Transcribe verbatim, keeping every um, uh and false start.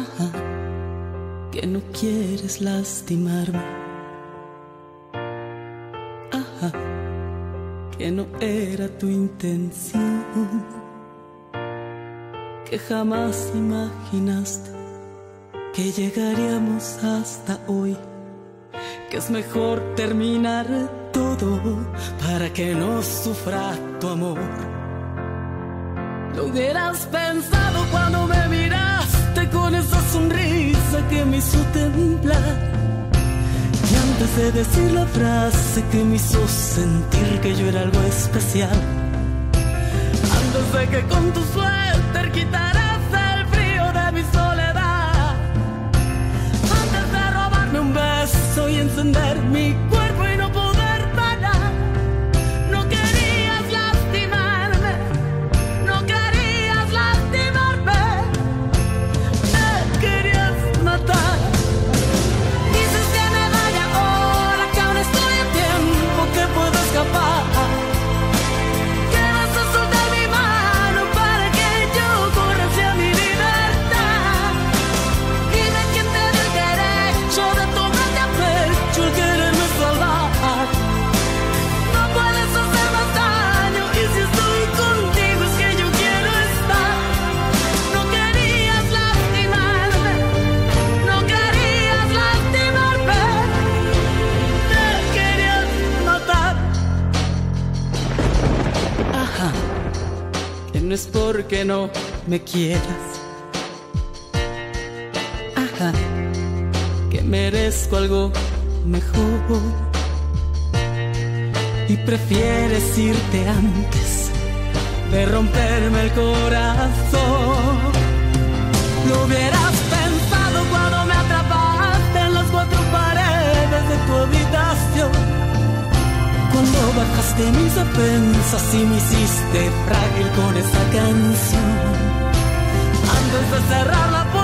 Ajá, que no quieres lastimarme. Ajá, que no era tu intención, que jamás imaginaste que llegaríamos hasta hoy, que es mejor terminar todo para que no sufra tu amor. Lo hubieras pensado cuando me miraste con esa sonrisa que me hizo temblar, y antes de decir la frase que me hizo sentir que yo era algo especial, antes de que con tu suéter quitaras el frío de mi soledad, antes de robarme un beso y encender mi cuerpo y no poder parar. No querías lastimarme, no querías lastimarme, me querías matar. Dices que me vaya ahora, que aún estoy a tiempo, que puedo escapar, que vas a soltar mi mano para que yo corra hacia mi libertad. Dime quién te dio el derecho de tomarte a pecho el quererme salvar. No puedes hacer más daño, y si estoy contigo es que yo quiero estar. No querías lastimarme, no querías lastimarme, me querías matar. Ajá, que no es porque no me quieras. Ajá, que merezco algo mejor y prefieres irte antes de romperme el corazón. Lo hubieras pensado cuando me atrapaste en las cuatro paredes de tu habitación, cuando bajaste mis defensas y me hiciste frágil con esa canción, antes de cerrar la puerta